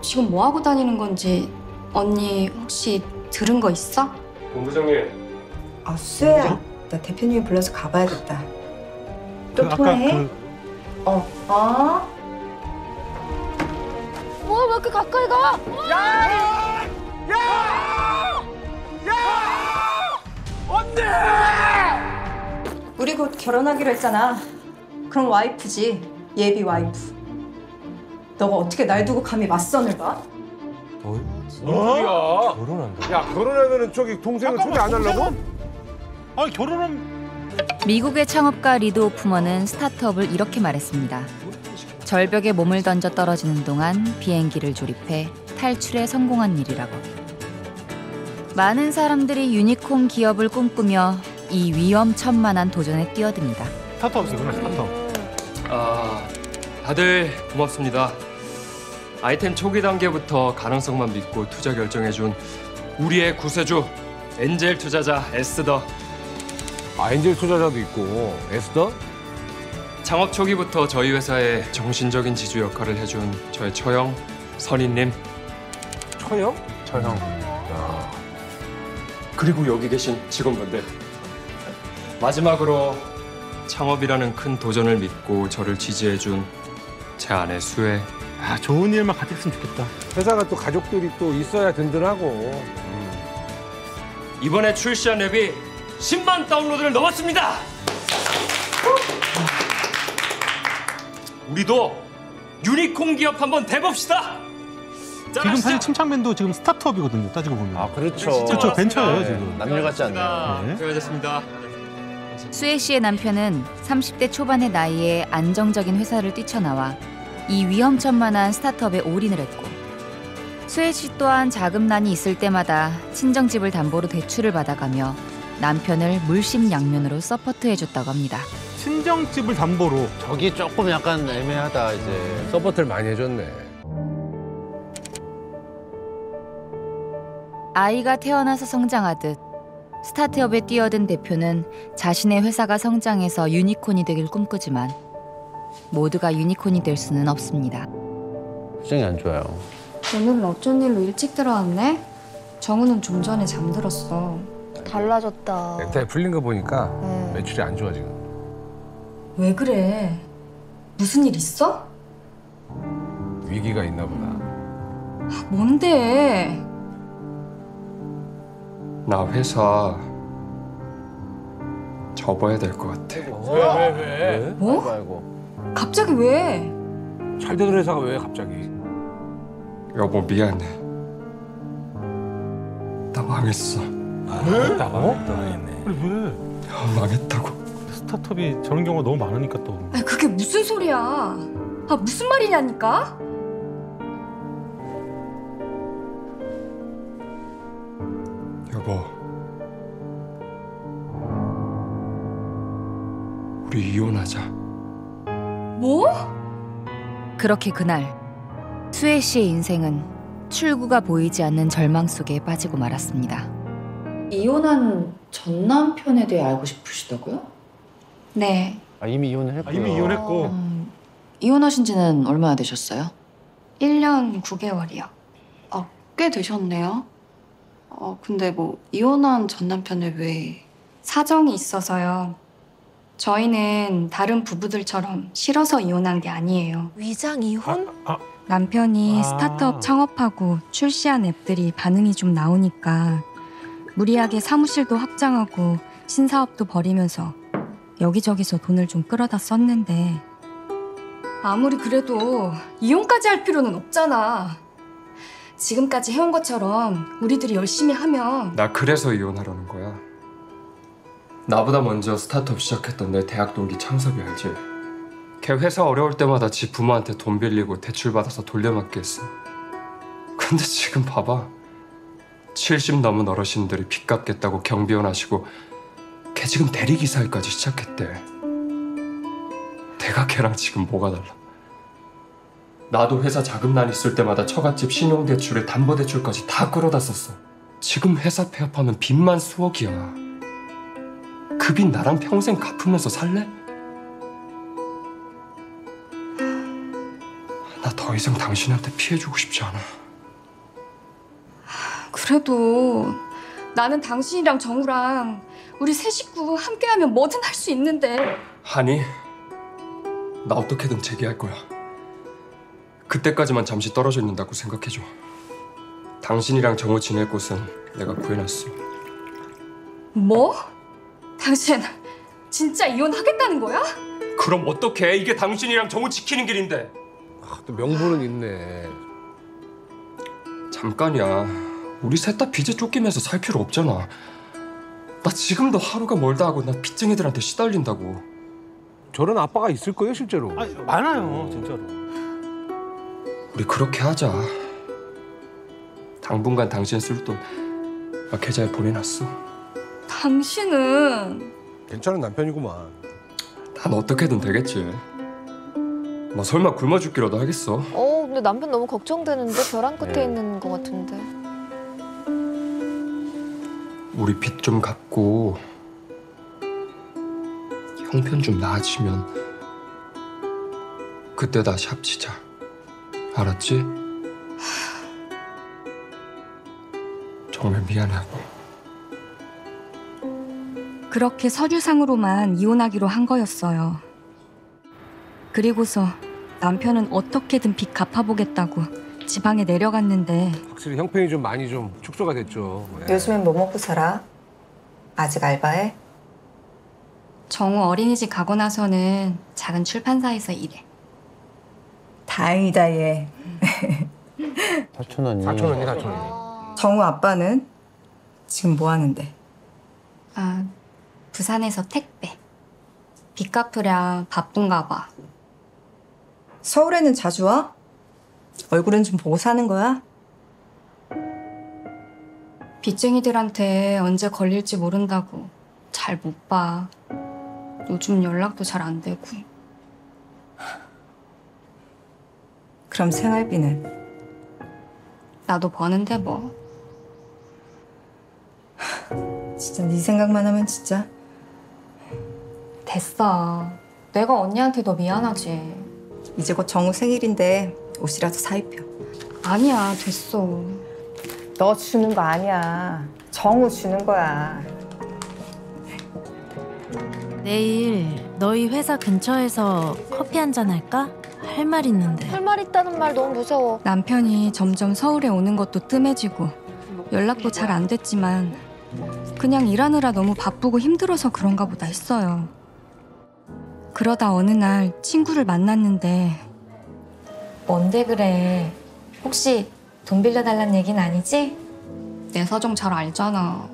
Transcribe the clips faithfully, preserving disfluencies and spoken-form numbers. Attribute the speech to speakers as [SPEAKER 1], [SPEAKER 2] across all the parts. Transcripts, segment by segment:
[SPEAKER 1] 지금 뭐 하고 다니는 건지 언니 혹시 들은 거 있어?
[SPEAKER 2] 본부장님.
[SPEAKER 3] 아, 수혜야. 나 대표님이 불러서 가봐야겠다. 또
[SPEAKER 4] 그
[SPEAKER 3] 통화해?
[SPEAKER 4] 아까 그...
[SPEAKER 3] 어. 어?
[SPEAKER 1] 뭐, 왜 이렇게 가까이 가?
[SPEAKER 5] 야! 야! 야! 언니!
[SPEAKER 3] 우리 곧 결혼하기로 했잖아. 그럼 와이프지. 예비 와이프. 너가 어떻게 날 두고 감히 맞선을 봐?
[SPEAKER 5] 뭔 소리야?
[SPEAKER 4] 결혼한다.
[SPEAKER 5] 야, 결혼하면은 저기 동생을 초대 안 하려고?
[SPEAKER 4] 아니 결혼은...
[SPEAKER 6] 미국의 창업가 리드 호프먼은 스타트업을 이렇게 말했습니다. 절벽에 몸을 던져 떨어지는 동안 비행기를 조립해 탈출에 성공한 일이라고. 많은 사람들이 유니콘 기업을 꿈꾸며 이 위험천만한 도전에 뛰어듭니다.
[SPEAKER 4] 스타트업이구나, 스타트업.
[SPEAKER 2] 아, 다들 고맙습니다. 아이템 초기 단계부터 가능성만 믿고 투자 결정해준 우리의 구세주 엔젤 투자자 에스더.
[SPEAKER 5] 아, 엔젤 투자자도 있고 에스더?
[SPEAKER 2] 창업 초기부터 저희 회사의 정신적인 지주 역할을 해준 저의 처형 선인님.
[SPEAKER 5] 처형?
[SPEAKER 4] 처형.
[SPEAKER 2] 그리고 여기 계신 직원분들. 마지막으로 창업이라는 큰 도전을 믿고 저를 지지해준 제 아내 수혜.
[SPEAKER 4] 아, 좋은 일만 같이 했으면 좋겠다.
[SPEAKER 5] 회사가 또 가족들이 또 있어야 든든하고. 음.
[SPEAKER 2] 이번에 출시한 앱이 십만 다운로드를 넘었습니다. 우리도 유니콘 기업 한번 돼봅시다.
[SPEAKER 4] 지금 사실 침착맨도 지금 스타트업이거든요, 따지고 보면.
[SPEAKER 7] 아, 그렇죠.
[SPEAKER 4] 그렇죠, 벤처예요,
[SPEAKER 2] 네.
[SPEAKER 4] 지금.
[SPEAKER 7] 남녀 같지 않네요.
[SPEAKER 4] 네.
[SPEAKER 2] 수고하셨습니다.
[SPEAKER 6] 수혜 씨의 남편은 삼십 대 초반의 나이에 안정적인 회사를 뛰쳐나와 이 위험천만한 스타트업에 올인을 했고, 수혜 씨 또한 자금난이 있을 때마다 친정집을 담보로 대출을 받아가며 남편을 물심양면으로 서포트해줬다고 합니다.
[SPEAKER 4] 친정집을 담보로.
[SPEAKER 7] 저기 조금 약간 애매하다, 이제.
[SPEAKER 5] 서포트를 많이 해줬네.
[SPEAKER 6] 아이가 태어나서 성장하듯 스타트업에 뛰어든 대표는 자신의 회사가 성장해서 유니콘이 되길 꿈꾸지만 모두가 유니콘이 될 수는 없습니다.
[SPEAKER 7] 표정이 안 좋아요.
[SPEAKER 1] 오늘은 어쩐 일로 일찍 들어왔네? 정우는 좀 전에 잠들었어.
[SPEAKER 8] 달라졌다.
[SPEAKER 5] 넥타이 풀린 거 보니까
[SPEAKER 8] 네.
[SPEAKER 5] 매출이 안 좋아 지금.
[SPEAKER 1] 왜 그래? 무슨 일 있어?
[SPEAKER 5] 위기가 있나 보다.
[SPEAKER 1] 뭔데?
[SPEAKER 2] 나 회사 접어야 될 것 같아.
[SPEAKER 5] 왜, 왜, 왜?
[SPEAKER 1] 뭐?
[SPEAKER 7] 아이고, 아이고.
[SPEAKER 1] 갑자기 왜?
[SPEAKER 5] 잘 되던 회사가 왜 갑자기?
[SPEAKER 2] 여보 미안해. 나 망했어.
[SPEAKER 4] 망했다고? 망했네. 그래, 왜?
[SPEAKER 2] 아, 망했다고.
[SPEAKER 4] 스타트업이 저런 경우가 너무 많으니까 또.
[SPEAKER 1] 아니 그게 무슨 소리야? 아 무슨 말이냐니까?
[SPEAKER 2] 여보, 우리 이혼하자.
[SPEAKER 1] 뭐?
[SPEAKER 6] 그렇게 그날 수혜 씨의 인생은 출구가 보이지 않는 절망 속에 빠지고 말았습니다.
[SPEAKER 9] 이혼한 전 남편에 대해 알고 싶으시다고요?
[SPEAKER 1] 네.
[SPEAKER 7] 아, 이미 이혼을 했고.
[SPEAKER 4] 아, 이미 이혼했고.
[SPEAKER 9] 음, 이혼하신 지는 얼마나 되셨어요?
[SPEAKER 1] 일 년 구 개월이요.
[SPEAKER 9] 아, 꽤 되셨네요. 어, 근데 뭐 이혼한 전 남편을 왜...
[SPEAKER 1] 사정이 있어서요. 저희는 다른 부부들처럼 싫어서 이혼한 게 아니에요.
[SPEAKER 8] 위장 이혼?
[SPEAKER 4] 아,
[SPEAKER 1] 남편이
[SPEAKER 4] 아.
[SPEAKER 1] 스타트업 창업하고 출시한 앱들이 반응이 좀 나오니까 무리하게 사무실도 확장하고 신사업도 벌이면서 여기저기서 돈을 좀 끌어다 썼는데 아무리 그래도 이혼까지 할 필요는 없잖아. 지금까지 해온 것처럼 우리들이 열심히 하면
[SPEAKER 2] 나 그래서 이혼하려는 거야. 나보다 먼저 스타트업 시작했던 내 대학 동기 창섭이 알지? 걔 회사 어려울 때마다 지 부모한테 돈 빌리고 대출 받아서 돌려막기 했어. 근데 지금 봐봐. 칠십 넘은 어르신들이 빚 갚겠다고 경비원 하시고 걔 지금 대리기사 일까지 시작했대. 내가 걔랑 지금 뭐가 달라? 나도 회사 자금난 있을 때마다 처갓집 신용대출에 담보대출까지 다 끌어다 썼어. 지금 회사 폐업하면 빚만 수억이야. 그 빚 나랑 평생 갚으면서 살래? 나 더 이상 당신한테 피해주고 싶지 않아.
[SPEAKER 1] 그래도 나는 당신이랑 정우랑 우리 세 식구 함께하면 뭐든 할 수 있는데.
[SPEAKER 2] 아니, 나 어떻게든 재기할 거야. 그때까지만 잠시 떨어져 있는다고 생각해줘. 당신이랑 정우 지낼 곳은 내가 구해놨어.
[SPEAKER 1] 뭐? 당신 진짜 이혼하겠다는 거야?
[SPEAKER 2] 그럼 어떡해? 이게 당신이랑 정우 지키는 길인데.
[SPEAKER 5] 아, 또 명분은 있네.
[SPEAKER 2] 잠깐이야. 우리 셋 다 빚에 쫓기면서 살 필요 없잖아. 나 지금도 하루가 멀다 하고 나 빚쟁이들한테 시달린다고.
[SPEAKER 5] 저런 아빠가 있을 거예요, 실제로.
[SPEAKER 4] 아, 많아요, 진짜로.
[SPEAKER 2] 우리 그렇게 하자. 당분간 당신 쓸 돈 나 계좌에 보내놨어.
[SPEAKER 1] 당신은
[SPEAKER 5] 괜찮은 남편이구만.
[SPEAKER 2] 난 어떻게든 되겠지. 뭐 설마 굶어 죽기라도 하겠어.
[SPEAKER 8] 어, 근데 남편 너무 걱정되는데 벼랑 끝에
[SPEAKER 7] 네.
[SPEAKER 8] 있는 것 같은데.
[SPEAKER 2] 우리 빚 좀 갚고 형편 좀 나아지면 그때 다시 합치자. 알았지? 정말 미안하고.
[SPEAKER 1] 그렇게 서류상으로만 이혼하기로 한 거였어요. 그리고서 남편은 어떻게든 빚 갚아보겠다고 지방에 내려갔는데
[SPEAKER 5] 확실히 형편이 좀 많이 좀 축소가 됐죠. 예.
[SPEAKER 3] 요즘엔 뭐 먹고 살아? 아직 알바해?
[SPEAKER 1] 정우 어린이집 가고 나서는 작은 출판사에서 일해.
[SPEAKER 3] 다행이다 얘.
[SPEAKER 7] 사촌 언니.
[SPEAKER 5] 사촌 언니, 사촌 언니.
[SPEAKER 3] 정우 아빠는 지금 뭐 하는데?
[SPEAKER 1] 아, 부산에서 택배. 빚 갚으랴 바쁜가 봐.
[SPEAKER 3] 서울에는 자주 와? 얼굴은 좀 보고 사는 거야?
[SPEAKER 1] 빚쟁이들한테 언제 걸릴지 모른다고 잘 못 봐. 요즘 연락도 잘 안 되고.
[SPEAKER 3] 그럼 생활비는?
[SPEAKER 1] 나도 버는데 뭐.
[SPEAKER 3] 진짜 네 생각만 하면 진짜.
[SPEAKER 1] 됐어. 내가 언니한테 더 미안하지.
[SPEAKER 3] 이제 곧 정우 생일인데 옷이라도 사 입혀.
[SPEAKER 1] 아니야, 됐어.
[SPEAKER 3] 너 주는 거 아니야. 정우 주는 거야.
[SPEAKER 10] 내일 너희 회사 근처에서 커피 한잔 할까? 할 말 있는데.
[SPEAKER 8] 할 말 있다는 말 너무 무서워.
[SPEAKER 1] 남편이 점점 서울에 오는 것도 뜸해지고 연락도 잘 안 됐지만 그냥 일하느라 너무 바쁘고 힘들어서 그런가 보다 했어요. 그러다 어느 날 친구를 만났는데 뭔데 그래? 혹시 돈 빌려달란 얘기는 아니지? 내 사정 잘 알잖아.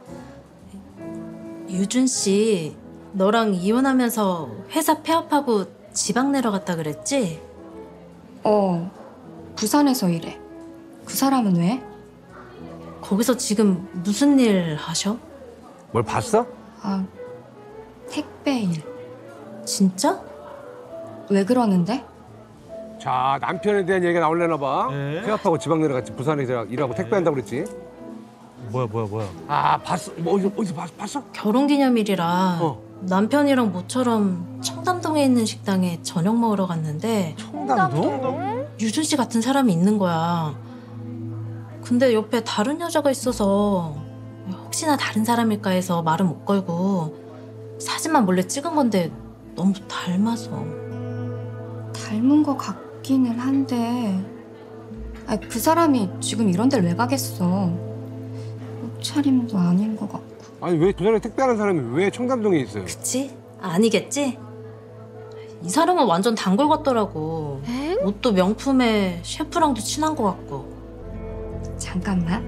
[SPEAKER 10] 유준 씨, 너랑 이혼하면서 회사 폐업하고 지방 내려갔다 그랬지?
[SPEAKER 1] 어, 부산에서 일해. 그 사람은 왜?
[SPEAKER 10] 거기서 지금 무슨 일 하셔?
[SPEAKER 5] 뭘 봤어?
[SPEAKER 1] 아, 택배 일.
[SPEAKER 10] 진짜?
[SPEAKER 1] 왜 그러는데?
[SPEAKER 5] 자, 남편에 대한 얘기가 나올려나 봐.
[SPEAKER 4] 네.
[SPEAKER 5] 폐업하고 지방 내려갔지. 부산에 이제 일하고 택배한다고 그랬지.
[SPEAKER 4] 뭐야, 뭐야, 뭐야.
[SPEAKER 5] 아, 봤어. 뭐 어디서, 어디서 봤, 봤어?
[SPEAKER 10] 결혼기념일이라
[SPEAKER 5] 어.
[SPEAKER 10] 남편이랑 모처럼 청담동에 있는 식당에 저녁 먹으러 갔는데
[SPEAKER 5] 청담동?
[SPEAKER 10] 유준 씨 같은 사람이 있는 거야. 근데 옆에 다른 여자가 있어서 혹시나 다른 사람일까 해서 말은 못 걸고 사진만 몰래 찍은 건데 너무 닮아서.
[SPEAKER 1] 닮은 것 같기는 한데 아, 그 사람이 지금 이런 데를 왜 가겠어. 옷차림도 아닌 것 같고.
[SPEAKER 5] 아니, 왜 부산에 택배하는 사람이 왜 청담동에 있어요?
[SPEAKER 10] 그치? 아니겠지? 이 사람은 완전 단골 같더라고. 옷도 명품에 셰프랑도 친한 것 같고.
[SPEAKER 1] 잠깐만.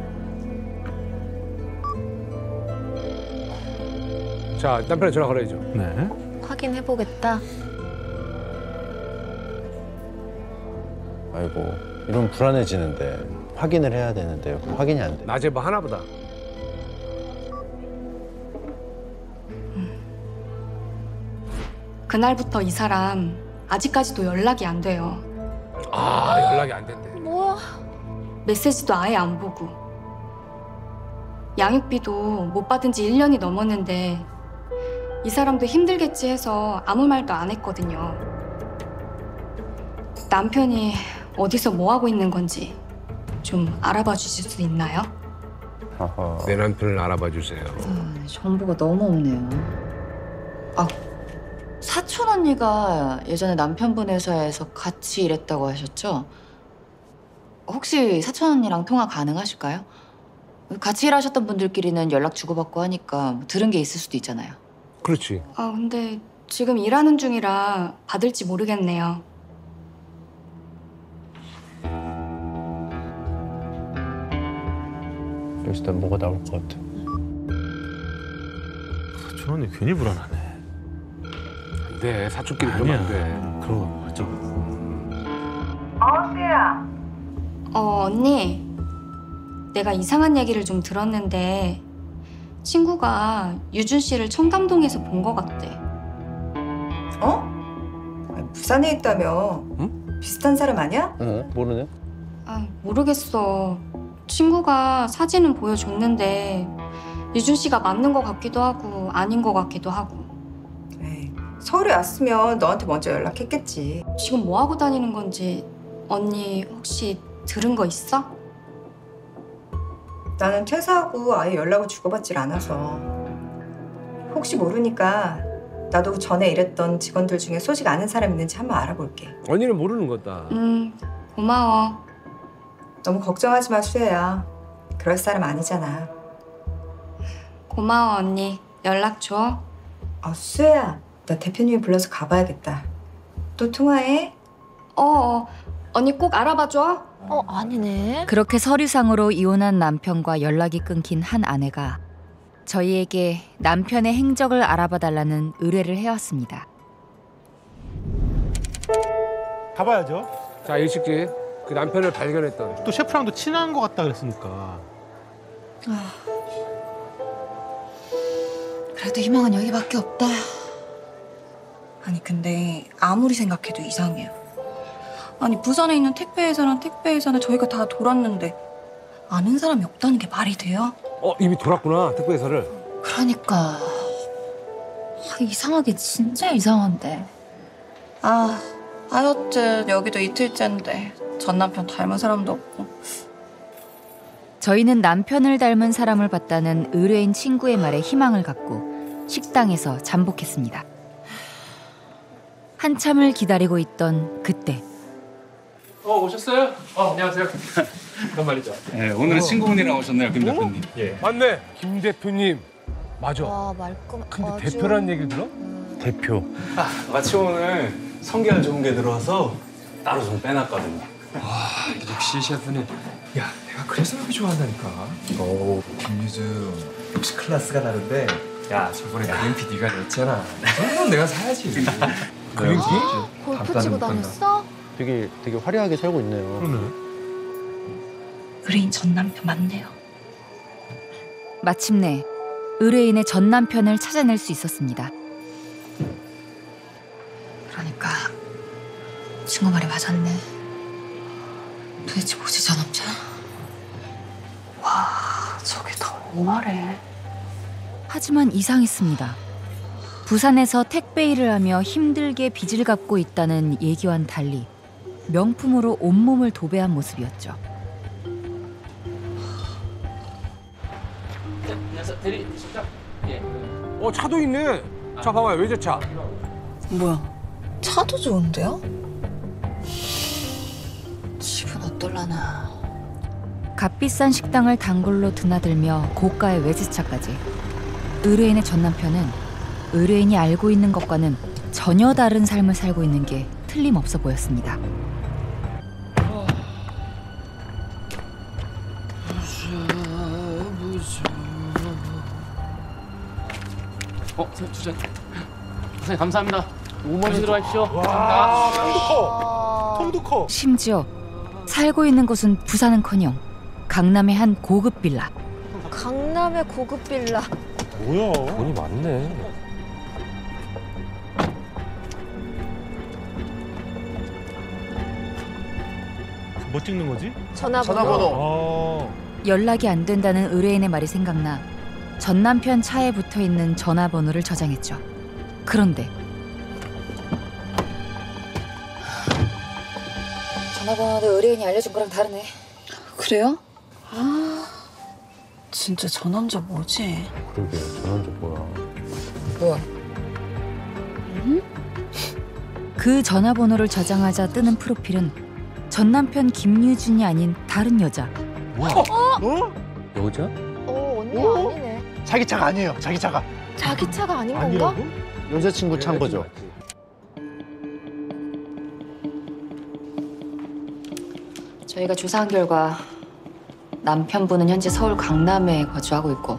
[SPEAKER 5] 자, 남편에 전화 걸어야죠.
[SPEAKER 4] 네.
[SPEAKER 8] 확인해보겠다.
[SPEAKER 7] 아이고, 이러면 불안해지는데. 확인을 해야 되는데 확인이 안 돼.
[SPEAKER 5] 낮에 뭐 하나 보다.
[SPEAKER 1] 그날부터 이 사람 아직까지도 연락이 안 돼요.
[SPEAKER 5] 아, 연락이 안 된대.
[SPEAKER 8] 뭐야?
[SPEAKER 1] 메시지도 아예 안 보고. 양육비도 못 받은 지 일 년이 넘었는데 이 사람도 힘들겠지 해서 아무 말도 안 했거든요. 남편이 어디서 뭐 하고 있는 건지 좀 알아봐 주실 수 있나요?
[SPEAKER 5] 내 남편을 알아봐 주세요.
[SPEAKER 6] 아, 정보가 너무 없네요. 아, 사촌 언니가 예전에 남편분 회사에서 같이 일했다고 하셨죠? 혹시 사촌 언니랑 통화 가능하실까요? 같이 일하셨던 분들끼리는 연락 주고받고 하니까 뭐 들은 게 있을 수도 있잖아요.
[SPEAKER 5] 그렇지.
[SPEAKER 1] 아, 근데 지금 일하는 중이라 받을지 모르겠네요.
[SPEAKER 7] 일단 뭐가 나올 것 같아.
[SPEAKER 4] 저 언니 괜히 불안하네.
[SPEAKER 5] 안 돼. 사촌끼리 그러면 안 돼.
[SPEAKER 4] 그럼 어쩌고.
[SPEAKER 3] 어, 수혜야.
[SPEAKER 1] 어, 언니. 내가 이상한 얘기를 좀 들었는데 친구가 유준 씨를 청담동에서 본 것 같대.
[SPEAKER 3] 어? 아니, 부산에 있다며.
[SPEAKER 5] 응?
[SPEAKER 3] 비슷한 사람 아니야?
[SPEAKER 7] 어? 모르네?
[SPEAKER 1] 아, 모르겠어. 친구가 사진은 보여줬는데 유준 씨가 맞는 것 같기도 하고 아닌 것 같기도 하고.
[SPEAKER 3] 에이, 서울에 왔으면 너한테 먼저 연락했겠지.
[SPEAKER 1] 지금 뭐 하고 다니는 건지 언니 혹시 들은 거 있어?
[SPEAKER 3] 나는 퇴사하고 아예 연락을 주고받질 않아서. 혹시 모르니까 나도 전에 일했던 직원들 중에 소식 아는 사람 있는지 한번 알아볼게.
[SPEAKER 5] 언니는 모르는 거다.
[SPEAKER 1] 음, 고마워.
[SPEAKER 3] 너무 걱정하지 마, 수혜야. 그럴 사람 아니잖아.
[SPEAKER 1] 고마워, 언니. 연락 줘.
[SPEAKER 3] 아, 수혜야. 나 대표님이 불러서 가봐야겠다. 또 통화해?
[SPEAKER 1] 어, 어. 언니 꼭 알아봐줘.
[SPEAKER 8] 어, 아니네.
[SPEAKER 6] 그렇게 서류상으로 이혼한 남편과 연락이 끊긴 한 아내가 저희에게 남편의 행적을 알아봐 달라는 의뢰를 해왔습니다.
[SPEAKER 4] 가봐야죠.
[SPEAKER 5] 자, 일식집. 그 남편을 발견했던.
[SPEAKER 4] 또 셰프랑도 친한 것 같다 그랬으니까.
[SPEAKER 9] 그래도 희망은 여기밖에 없다.
[SPEAKER 3] 아니, 근데 아무리 생각해도 이상해요. 아니, 부산에 있는 택배회사랑 택배회사는 저희가 다 돌았는데 아는 사람이 없다는 게 말이 돼요?
[SPEAKER 5] 어, 이미 돌았구나. 택배회사를.
[SPEAKER 9] 그러니까 아, 이상하게 진짜 이상한데.
[SPEAKER 3] 아, 하여튼 여기도 이틀째인데 전 남편 닮은 사람도 없고.
[SPEAKER 6] 저희는 남편을 닮은 사람을 봤다는 의뢰인 친구의 말에 희망을 갖고 식당에서 잠복했습니다. 한참을 기다리고 있던 그때
[SPEAKER 2] 어 오셨어요? 어 안녕하세요. 그런 말이죠.
[SPEAKER 11] 네, 오늘은 친구분이랑 오셨네요, 김 대표님.
[SPEAKER 2] 예.
[SPEAKER 5] 맞네. 김 대표님. 맞아.
[SPEAKER 8] 와, 말끔.
[SPEAKER 5] 근데
[SPEAKER 8] 아주-
[SPEAKER 5] 대표란 얘기를 들어?
[SPEAKER 7] 대표.
[SPEAKER 11] 아, 마치 오늘 성격 좋은 게 들어와서 따로 좀 빼놨거든요.
[SPEAKER 2] 와 역시 셰프님. 야 내가 그래서 여기 좋아한다니까.
[SPEAKER 11] 오, 김유주 역시 클래스가 다른데.
[SPEAKER 2] 야 저번에 그린피 네가 냈잖아. 이 정도는 내가 사야지.
[SPEAKER 5] 그린피?
[SPEAKER 8] 골프 치고 다녔어?
[SPEAKER 7] 되게 되게 화려하게 살고 있네요.
[SPEAKER 4] 그러네.
[SPEAKER 3] 의뢰인 전 남편 맞네요.
[SPEAKER 6] 마침내 의뢰인의 전 남편을 찾아낼 수 있었습니다.
[SPEAKER 9] 그러니까 친구 말이 맞았네. 도대체 뭐지 저 남자? 와, 저게 너무하래.
[SPEAKER 6] 하지만 이상했습니다. 부산에서 택배 일을 하며 힘들게 빚을 갚고 있다는 얘기와는 달리 명품으로 온몸을 도배한 모습이었죠.
[SPEAKER 5] 어, 차도 있네. 자, 봐봐요. 외제차.
[SPEAKER 9] 뭐야? 차도 좋은데요? 집은 어떨라나.
[SPEAKER 6] 값비싼 식당을 단골로 드나들며 고가의 외제차까지. 의뢰인의 전 남편은 의뢰인이 알고 있는 것과는 전혀 다른 삶을 살고 있는 게 틀림없어 보였습니다.
[SPEAKER 12] 어, 주전. 선생님 감사합니다. 오만원 들어가십시오.
[SPEAKER 4] 와, 통도 커. 통도 커.
[SPEAKER 6] 심지어 살고 있는 곳은 부산은커녕 강남의 한 고급 빌라.
[SPEAKER 8] 강남의 고급 빌라.
[SPEAKER 4] 뭐야?
[SPEAKER 5] 돈이 많네.
[SPEAKER 4] 뭐 찍는 거지?
[SPEAKER 8] 전화번호.
[SPEAKER 4] 아,
[SPEAKER 6] 연락이 안 된다는 의뢰인의 말이 생각나 전 남편 차에 붙어 있는 전화번호를 저장했죠. 그런데 전화번호도 의뢰인이 알려준 거랑 다르네.
[SPEAKER 9] 그래요? 아, 진짜 저 남자 뭐지?
[SPEAKER 7] 그러게, 저 남자 뭐야.
[SPEAKER 6] 뭐야? 음? 그 전화번호를 저장하자 뜨는 프로필은 전 남편 김유준이 아닌 다른 여자.
[SPEAKER 4] 뭐야?
[SPEAKER 8] 어?
[SPEAKER 7] 여자?
[SPEAKER 8] 어, 언니 아니네.
[SPEAKER 4] 자기 차가 아니에요. 자기 차가.
[SPEAKER 8] 자기 차가 아닌 건가?
[SPEAKER 4] 아니라고?
[SPEAKER 7] 여자친구 찬 거죠?
[SPEAKER 6] 저희가 조사한 결과 남편분은 현재 서울 강남에 거주하고 있고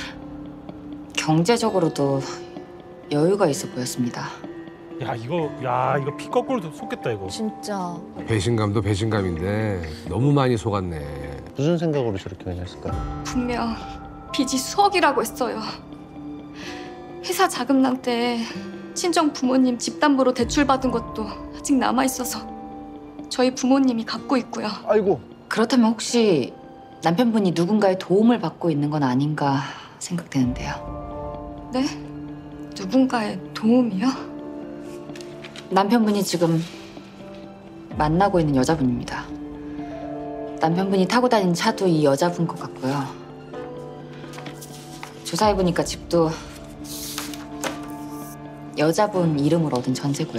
[SPEAKER 6] 경제적으로도 여유가 있어 보였습니다.
[SPEAKER 4] 야 이거 야 이거 피 거꾸로 속겠다 이거.
[SPEAKER 8] 진짜.
[SPEAKER 5] 배신감도 배신감인데 너무 많이 속았네.
[SPEAKER 7] 무슨 생각으로 저렇게 그냥 했을까요?
[SPEAKER 1] 분명 빚이 수억이라고 했어요. 회사 자금난 때 친정 부모님 집담보로 대출받은 것도 아직 남아있어서 저희 부모님이 갚고 있고요.
[SPEAKER 7] 아이고.
[SPEAKER 6] 그렇다면 혹시 남편분이 누군가의 도움을 받고 있는 건 아닌가 생각되는데요.
[SPEAKER 1] 네? 누군가의 도움이요?
[SPEAKER 6] 남편분이 지금 만나고 있는 여자분입니다. 남편분이 타고 다니는 차도 이 여자분 것 같고요. 조사해보니까 집도 여자분 이름으로 얻은 전세고요.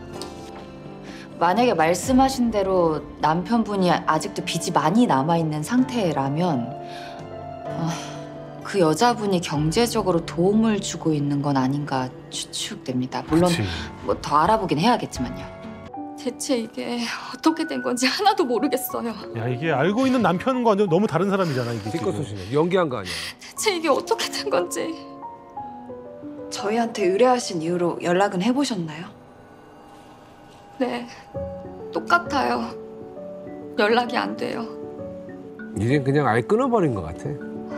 [SPEAKER 6] 만약에 말씀하신 대로 남편분이 아직도 빚이 많이 남아있는 상태라면 어, 그 여자분이 경제적으로 도움을 주고 있는 건 아닌가 추측됩니다. 물론 뭐 더 알아보긴 해야겠지만요.
[SPEAKER 1] 대체 이게 어떻게 된 건지 하나도 모르겠어요.
[SPEAKER 4] 야 이게 알고 있는 남편과 너무 다른 사람이잖아 이게.
[SPEAKER 5] 띠꺼소시네. 연기한 거 아니야.
[SPEAKER 1] 대체 이게 어떻게 된 건지.
[SPEAKER 9] 저희한테 의뢰하신 이후로 연락은 해보셨나요?
[SPEAKER 1] 네, 똑같아요. 연락이 안 돼요.
[SPEAKER 5] 이젠 그냥 아예 끊어버린 것 같아.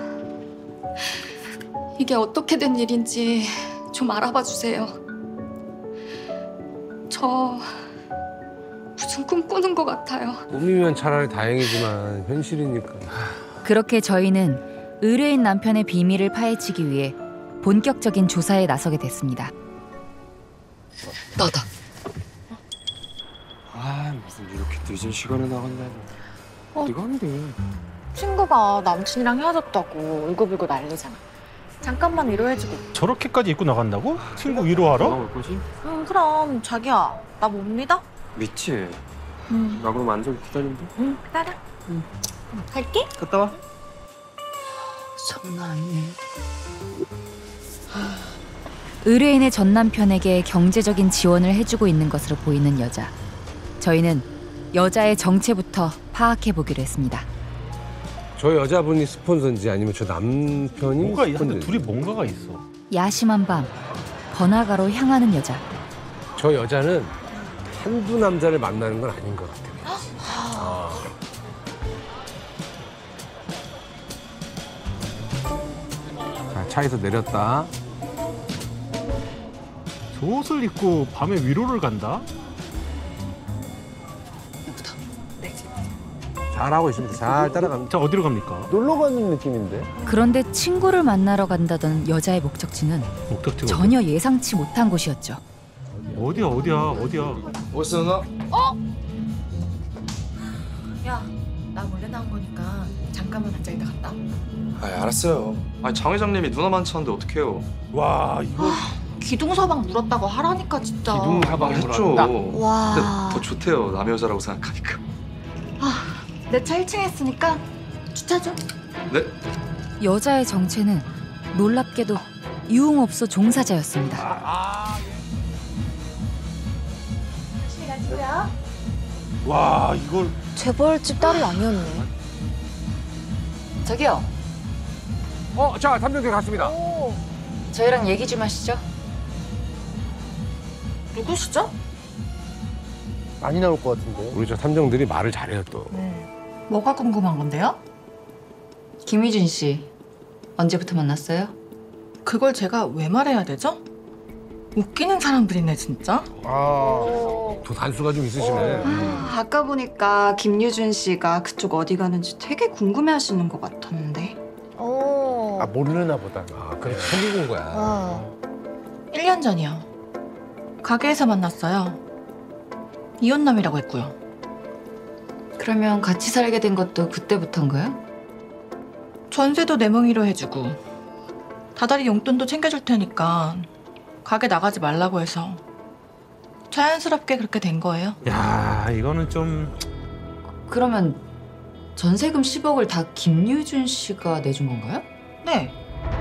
[SPEAKER 1] 이게 어떻게 된 일인지 좀 알아봐 주세요. 저 무슨 꿈 꾸는 것 같아요.
[SPEAKER 5] 꿈이면 차라리 다행이지만 현실이니까.
[SPEAKER 6] 그렇게 저희는 의뢰인 남편의 비밀을 파헤치기 위해 본격적인 조사에 나서게 됐습니다.
[SPEAKER 2] 나다. 아 무슨 이렇게 늦은 시간에 나간다고.
[SPEAKER 8] 어.
[SPEAKER 2] 어디 가는데?
[SPEAKER 8] 친구가 남친이랑 헤어졌다고 울고불고 난리잖아. 잠깐만 위로해주고.
[SPEAKER 4] 저렇게까지 입고 나간다고? 친구 위로하러?
[SPEAKER 2] 올 거지?
[SPEAKER 8] 응, 그럼 자기야, 나 못 믿어?
[SPEAKER 2] 믿지.
[SPEAKER 8] 응.
[SPEAKER 2] 나 그럼 안전 기다린다.
[SPEAKER 8] 응, 기다려. 응. 갈게.
[SPEAKER 2] 갔다 와.
[SPEAKER 6] 장난 아니네. 의뢰인의 전 남편에게 경제적인 지원을 해주고 있는 것으로 보이는 여자. 저희는 여자의 정체부터 파악해 보기로 했습니다.
[SPEAKER 5] 저 여자분이 스폰서인지 아니면 저 남편이
[SPEAKER 4] 뭔가
[SPEAKER 5] 스폰서인지.
[SPEAKER 4] 근데 둘이 뭔가가 있어.
[SPEAKER 6] 야심한 밤, 번화가로 향하는 여자.
[SPEAKER 5] 저 여자는 한두 남자를 만나는 건 아닌 것 같아요. 아. 자, 차에서 내렸다.
[SPEAKER 4] 저 옷을 입고 밤에 위로를 간다?
[SPEAKER 5] 잘하고 있습니다. 잘 따라갑니다.
[SPEAKER 4] 자, 어디로 갑니까?
[SPEAKER 7] 놀러 가는 느낌인데?
[SPEAKER 6] 그런데 친구를 만나러 간다던 여자의 목적지는
[SPEAKER 4] 목적지가
[SPEAKER 6] 전혀 예상치 못한 곳이었죠.
[SPEAKER 4] 어디야, 어디야, 어디야?
[SPEAKER 2] 어디서 나?
[SPEAKER 10] 어? 야, 나 몰래 나온 거니까 잠깐만 앉아 있다 갔다.
[SPEAKER 13] 아, 알았어요. 아, 장 회장님이 누나 많지않은데 어떡해요?
[SPEAKER 4] 와, 이거
[SPEAKER 8] 기둥서방 물었다고 하라니까 진짜.
[SPEAKER 13] 기둥서방 했죠.
[SPEAKER 8] 와.
[SPEAKER 13] 근데 더 좋대요. 남의 여자라고 생각하니까.
[SPEAKER 8] 아, 내 차 일 층에 있으니까 주차 좀.
[SPEAKER 13] 네?
[SPEAKER 6] 여자의 정체는 놀랍게도 유흥업소 종사자였습니다.
[SPEAKER 4] 와, 이걸
[SPEAKER 8] 재벌집 딸이 아니었네.
[SPEAKER 6] 저기요.
[SPEAKER 5] 어, 자, 탐정대 갔습니다.
[SPEAKER 8] 오.
[SPEAKER 6] 저희랑 얘기 좀 하시죠.
[SPEAKER 10] 누구시죠?
[SPEAKER 7] 많이 나올 것 같은데.
[SPEAKER 5] 우리 저 탐정들이 말을 잘해요 또.
[SPEAKER 10] 뭐가 궁금한 건데요?
[SPEAKER 6] 김유준 씨, 언제부터 만났어요?
[SPEAKER 10] 그걸 제가 왜 말해야 되죠? 웃기는 사람들이네 진짜.
[SPEAKER 5] 아, 또 단수가 좀 있으시네.
[SPEAKER 9] 아, 아까 보니까 김유준 씨가 그쪽 어디 가는지 되게 궁금해하시는 것 같았는데.
[SPEAKER 8] 오.
[SPEAKER 7] 아, 모르나 보다.
[SPEAKER 5] 아, 그래 챙기는 거야.
[SPEAKER 8] 어.
[SPEAKER 10] 일 년 전이요. 가게에서 만났어요. 이혼남이라고 했고요.
[SPEAKER 6] 그러면 같이 살게 된 것도 그때부터인가요?
[SPEAKER 3] 전세도 내 명의로 해주고 다달이 용돈도 챙겨줄 테니까 가게 나가지 말라고 해서 자연스럽게 그렇게 된 거예요.
[SPEAKER 4] 야, 이거는 좀
[SPEAKER 6] 그러면 전세금 십억을 다 김유준 씨가 내준 건가요?
[SPEAKER 3] 네.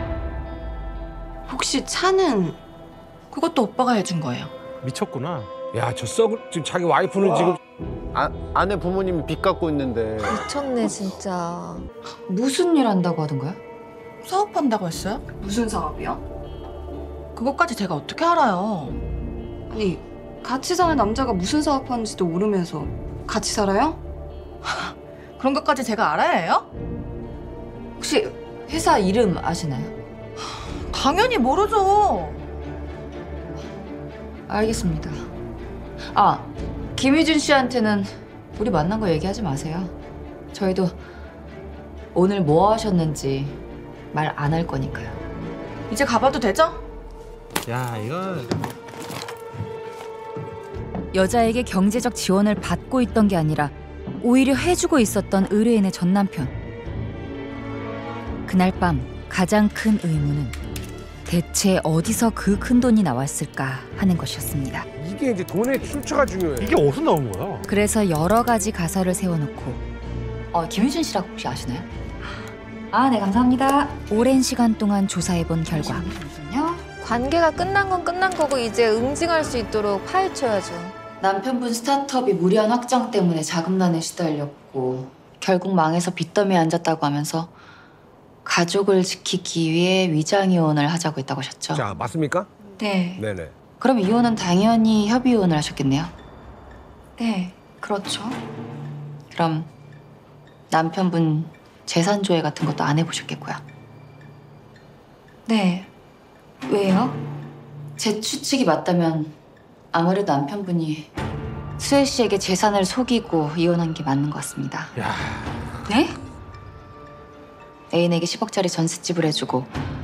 [SPEAKER 9] 혹시 차는
[SPEAKER 3] 그것도 오빠가 해준 거예요.
[SPEAKER 4] 미쳤구나.
[SPEAKER 5] 야, 저 썩을 지금 자기 와이프는 지금
[SPEAKER 7] 아, 아내 부모님이 빚 갖고 있는데
[SPEAKER 8] 미쳤네 진짜.
[SPEAKER 6] 무슨 일 한다고 하던가요?
[SPEAKER 3] 사업한다고 했어요?
[SPEAKER 9] 무슨 사업이요?
[SPEAKER 3] 그것까지 제가 어떻게 알아요?
[SPEAKER 9] 아니, 같이 사는 남자가 무슨 사업하는지도 모르면서 같이 살아요?
[SPEAKER 3] 그런 것까지 제가 알아야 해요?
[SPEAKER 6] 혹시 회사 이름 아시나요?
[SPEAKER 3] 당연히 모르죠.
[SPEAKER 6] 알겠습니다. 아, 김유준 씨한테는 우리 만난 거 얘기하지 마세요. 저희도 오늘 뭐 하셨는지 말 안 할 거니까요.
[SPEAKER 3] 이제 가봐도 되죠?
[SPEAKER 4] 야, 이거
[SPEAKER 6] 여자에게 경제적 지원을 받고 있던 게 아니라 오히려 해주고 있었던 의뢰인의 전 남편. 그날 밤 가장 큰 의문은 대체 어디서 그 큰 돈이 나왔을까 하는 것이었습니다.
[SPEAKER 5] 이게 이제 돈의 출처가 중요해.
[SPEAKER 4] 이게 어디서 나온 거야?
[SPEAKER 6] 그래서 여러 가지 가설을 세워놓고 어, 김유준 씨라고 혹시 아시나요? 아, 네, 감사합니다. 오랜 시간 동안 조사해본 결과
[SPEAKER 8] 잠시만요. 관계가 끝난 건 끝난 거고 이제 응징할 수 있도록 파헤쳐야죠.
[SPEAKER 6] 남편분 스타트업이 무리한 확장 때문에 자금난에 시달렸고 결국 망해서 빚더미에 앉았다고 하면서 가족을 지키기 위해 위장 이혼을 하자고 했다고 하셨죠?
[SPEAKER 5] 자, 맞습니까?
[SPEAKER 6] 네.
[SPEAKER 5] 네네.
[SPEAKER 6] 그럼 이혼은 당연히 협의 이혼을 하셨겠네요?
[SPEAKER 9] 네, 그렇죠.
[SPEAKER 6] 그럼 남편분 재산 조회 같은 것도 안 해보셨겠고요?
[SPEAKER 9] 네, 왜요?
[SPEAKER 6] 제 추측이 맞다면 아무래도 남편분이 수혜 씨에게 재산을 속이고 이혼한 게 맞는 것 같습니다.
[SPEAKER 4] 야.
[SPEAKER 6] 네? 애인에게 십억짜리 전세 지불해주고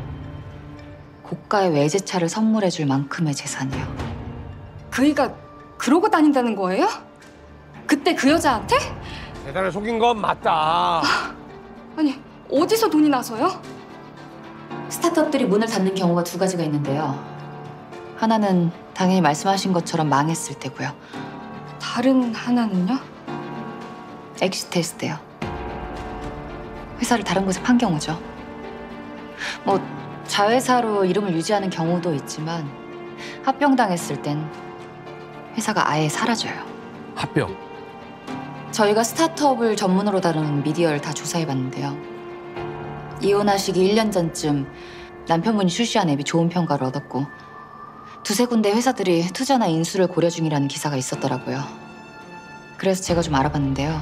[SPEAKER 6] 고가의 외제차를 선물해줄 만큼의 재산이요.
[SPEAKER 9] 그이가 그러고 다닌다는 거예요? 그때 그 여자한테?
[SPEAKER 5] 재산을 속인 건 맞다.
[SPEAKER 9] 아니, 어디서 돈이 나서요?
[SPEAKER 6] 스타트업들이 문을 닫는 경우가 두 가지가 있는데요. 하나는 당연히 말씀하신 것처럼 망했을 때고요.
[SPEAKER 9] 다른 하나는요?
[SPEAKER 6] 엑시트했을 때요. 회사를 다른 곳에 판 경우죠. 뭐 자회사로 이름을 유지하는 경우도 있지만 합병당했을 땐 회사가 아예 사라져요.
[SPEAKER 5] 합병.
[SPEAKER 6] 저희가 스타트업을 전문으로 다루는 미디어를 다 조사해봤는데요. 이혼하시기 일 년 전쯤 남편분이 출시한 앱이 좋은 평가를 얻었고 두세 군데 회사들이 투자나 인수를 고려 중이라는 기사가 있었더라고요. 그래서 제가 좀 알아봤는데요.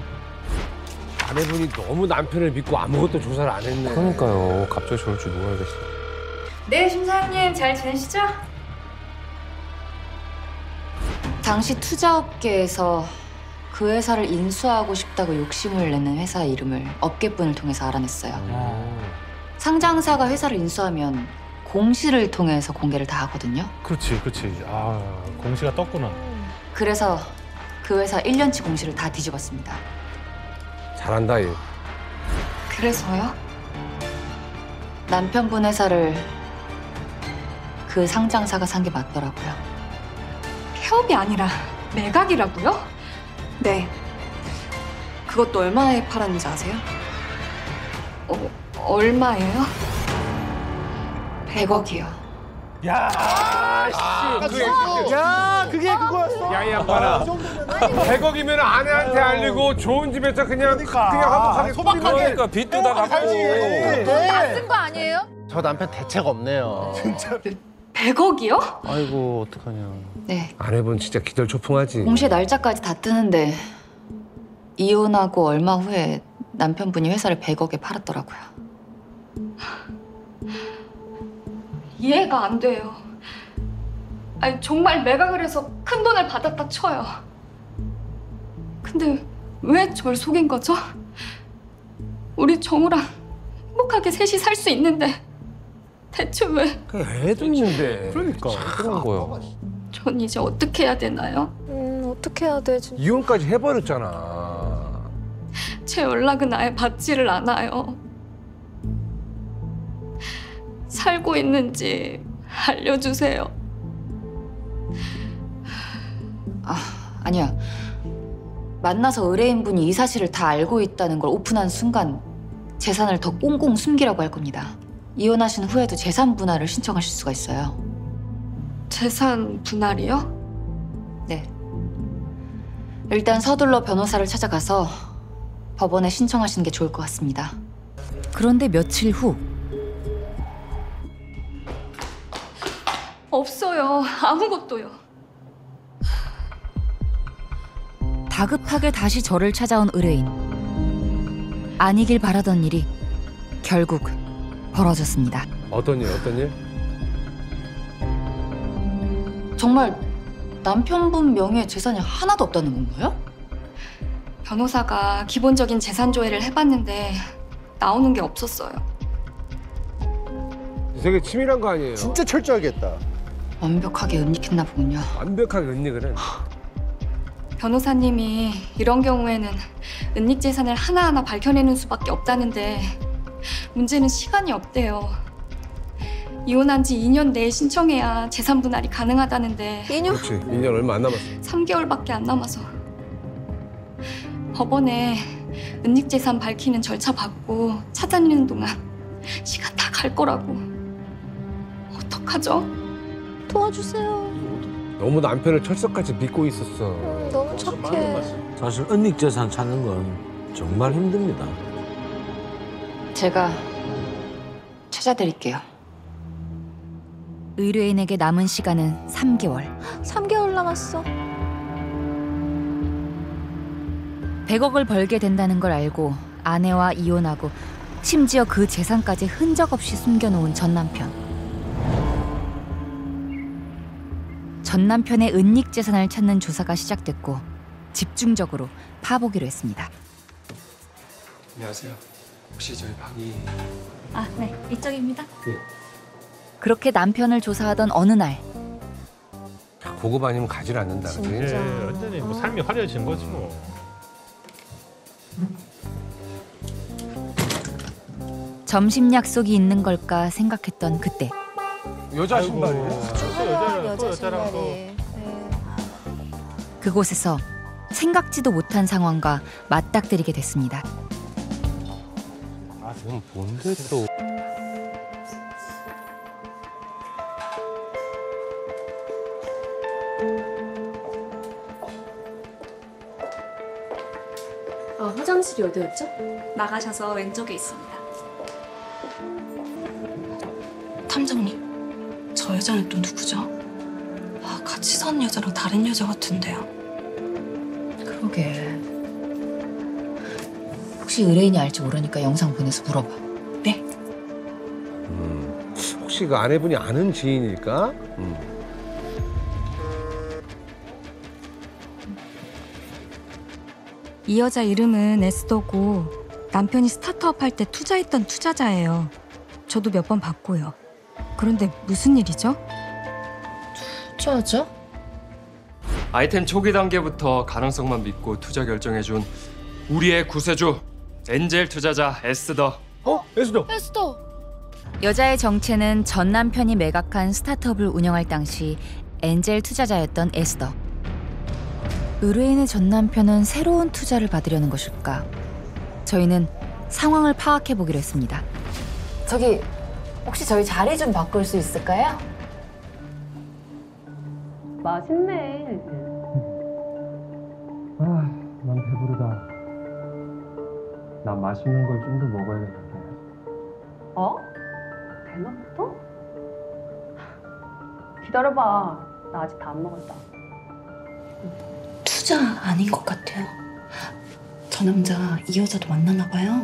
[SPEAKER 5] 아내분이 너무 남편을 믿고 아무것도 조사를 안 했네.
[SPEAKER 2] 그러니까요. 갑자기 저럴 줄 누가 알겠어.
[SPEAKER 6] 네, 심사위원님 잘 지내시죠? 당시 투자업계에서 그 회사를 인수하고 싶다고 욕심을 내는 회사 이름을 업계분을 통해서 알아냈어요. 상장사가 회사를 인수하면 공시를 통해서 공개를 다 하거든요.
[SPEAKER 4] 그렇지, 그렇지. 아, 공시가 떴구나.
[SPEAKER 6] 그래서 그 회사 일 년치 공시를 다 뒤집었습니다.
[SPEAKER 5] 잘한다, 얘.
[SPEAKER 6] 그래서요? 남편분 회사를 그 상장사가 산 게 맞더라고요.
[SPEAKER 9] 폐업이 아니라 매각이라고요? 네. 그것도 얼마에 팔았는지 아세요? 어, 얼마예요? 백억이요.
[SPEAKER 4] 야,
[SPEAKER 5] 아,
[SPEAKER 4] 씨. 야, 그게 그거였어.
[SPEAKER 5] 야, 이 양반아. 백억이면 아내한테 알리고 좋은 집에서 그냥
[SPEAKER 4] 그러니까.
[SPEAKER 5] 그냥 한복하게
[SPEAKER 4] 소박하게.
[SPEAKER 5] 그러니까 빚도 다 갚고.
[SPEAKER 8] 다 쓴 거 아니에요?
[SPEAKER 7] 저 남편 대책 없네요.
[SPEAKER 4] 진짜.
[SPEAKER 9] 백억이요?
[SPEAKER 7] 아이고 어떡하냐.
[SPEAKER 6] 네.
[SPEAKER 5] 아내분 진짜 기절초풍하지.
[SPEAKER 6] 공시의 날짜까지 다 뜨는데 이혼하고 얼마 후에 남편분이 회사를 백억에 팔았더라고요.
[SPEAKER 9] 이해가 안 돼요. 아니, 정말 매각을 해서 큰 돈을 받았다 쳐요. 근데 왜 절 속인 거죠? 우리 정우랑 행복하게 셋이 살 수 있는데 대체 왜?
[SPEAKER 5] 애도 있는데.
[SPEAKER 4] 그러니까.
[SPEAKER 2] 그런 거야.
[SPEAKER 9] 전 이제 어떻게 해야 되나요?
[SPEAKER 8] 음 어떻게 해야 돼 진짜.
[SPEAKER 5] 이혼까지 해버렸잖아.
[SPEAKER 9] 제 연락은 아예 받지를 않아요. 살고 있는지 알려주세요.
[SPEAKER 6] 아, 아니야. 만나서 의뢰인분이 이 사실을 다 알고 있다는 걸 오픈한 순간 재산을 더 꽁꽁 숨기라고 할 겁니다. 이혼하신 후에도 재산 분할을 신청하실 수가 있어요.
[SPEAKER 9] 재산 분할이요?
[SPEAKER 6] 네. 일단 서둘러 변호사를 찾아가서 법원에 신청하시는 게 좋을 것 같습니다. 그런데 며칠 후
[SPEAKER 9] 없어요. 아무것도요.
[SPEAKER 6] 다급하게 다시 저를 찾아온 의뢰인. 아니길 바라던 일이 결국 벌어졌습니다.
[SPEAKER 5] 어떤 일, 어떤 일?
[SPEAKER 6] 정말 남편분 명의의 재산이 하나도 없다는 건가요?
[SPEAKER 9] 변호사가 기본적인 재산 조회를 해봤는데 나오는 게 없었어요.
[SPEAKER 5] 되게 치밀한 거 아니에요?
[SPEAKER 7] 진짜 철저하겠다.
[SPEAKER 6] 완벽하게 은닉했나 보군요.
[SPEAKER 5] 완벽하게 은닉을 해.
[SPEAKER 9] 변호사님이 이런 경우에는 은닉 재산을 하나하나 밝혀내는 수밖에 없다는데 문제는 시간이 없대요. 이혼한 지 이 년 내에 신청해야 재산 분할이 가능하다는데
[SPEAKER 5] 이 년? 그렇지. 이 년 얼마 안 남았어.
[SPEAKER 9] 삼 개월밖에 안 남아서 법원에 은닉 재산 밝히는 절차 받고 찾아내는 동안 시간 다 갈 거라고. 어떡하죠?
[SPEAKER 8] 도와주세요.
[SPEAKER 5] 너무 남편을 철석같이 믿고 있었어.
[SPEAKER 8] 음, 너무 착해.
[SPEAKER 14] 사실 은닉 재산 찾는 건 정말 힘듭니다.
[SPEAKER 6] 제가 찾아드릴게요. 의뢰인에게 남은 시간은 삼 개월.
[SPEAKER 8] 삼 개월 남았어.
[SPEAKER 6] 백억을 벌게 된다는 걸 알고 아내와 이혼하고 심지어 그 재산까지 흔적 없이 숨겨놓은 전 남편. 전 남편의 은닉 재산을 찾는 조사가 시작됐고 집중적으로 파보기로 했습니다.
[SPEAKER 2] 안녕하세요. 혹시 저희 방이...
[SPEAKER 9] 아, 네. 이쪽입니다.
[SPEAKER 2] 네.
[SPEAKER 6] 그렇게 남편을 조사하던 어느 날
[SPEAKER 5] 고급 아니면 가지를 않는다. 그지?
[SPEAKER 4] 예, 완전히 뭐 삶이 화려해진 거지 뭐.
[SPEAKER 6] 점심 약속이 있는 걸까 생각했던 그때
[SPEAKER 5] 여자 신발이에요?
[SPEAKER 8] 화려한 여자 신발이. 네.
[SPEAKER 6] 그곳에서 생각지도 못한 상황과 맞닥뜨리게 됐습니다.
[SPEAKER 7] 아, 그럼 뭔데 또?
[SPEAKER 9] 아, 화장실이 어디였죠? 나가셔서 왼쪽에 있습니다.
[SPEAKER 3] 탐정님, 저 여자는 또 누구죠? 아, 같이 사는 여자랑 다른 여자 같은데요.
[SPEAKER 6] 그러게. 혹시 의뢰인이 알지 모르니까 영상 보내서 물어봐.
[SPEAKER 3] 네.
[SPEAKER 5] 음, 혹시 그 아내분이 아는 지인일까? 음.
[SPEAKER 1] 이 여자 이름은 에스더고 남편이 스타트업 할 때 투자했던 투자자예요. 저도 몇 번 봤고요. 그런데 무슨 일이죠?
[SPEAKER 6] 투자자?
[SPEAKER 2] 아이템 초기 단계부터 가능성만 믿고 투자 결정해준 우리의 구세주 엔젤 투자자 에스더.
[SPEAKER 5] 어? 에스더.
[SPEAKER 8] 에스더.
[SPEAKER 6] 여자의 정체는 전 남편이 매각한 스타트업을 운영할 당시 엔젤 투자자였던 에스더. 의뢰인의 전 남편은 새로운 투자를 받으려는 것일까? 저희는 상황을 파악해 보기로 했습니다.
[SPEAKER 15] 저기 혹시 저희 자리 좀 바꿀 수 있을까요?
[SPEAKER 16] 맛있네.
[SPEAKER 2] 아, 난 배부르다. 나 맛있는 걸 좀 더 먹어야겠는데.
[SPEAKER 16] 어? 대낮부터? 기다려봐. 나 아직 다 안 먹었다.
[SPEAKER 3] 투자 아닌 것 같아요. 저 남자 이 여자도 만나나 봐요.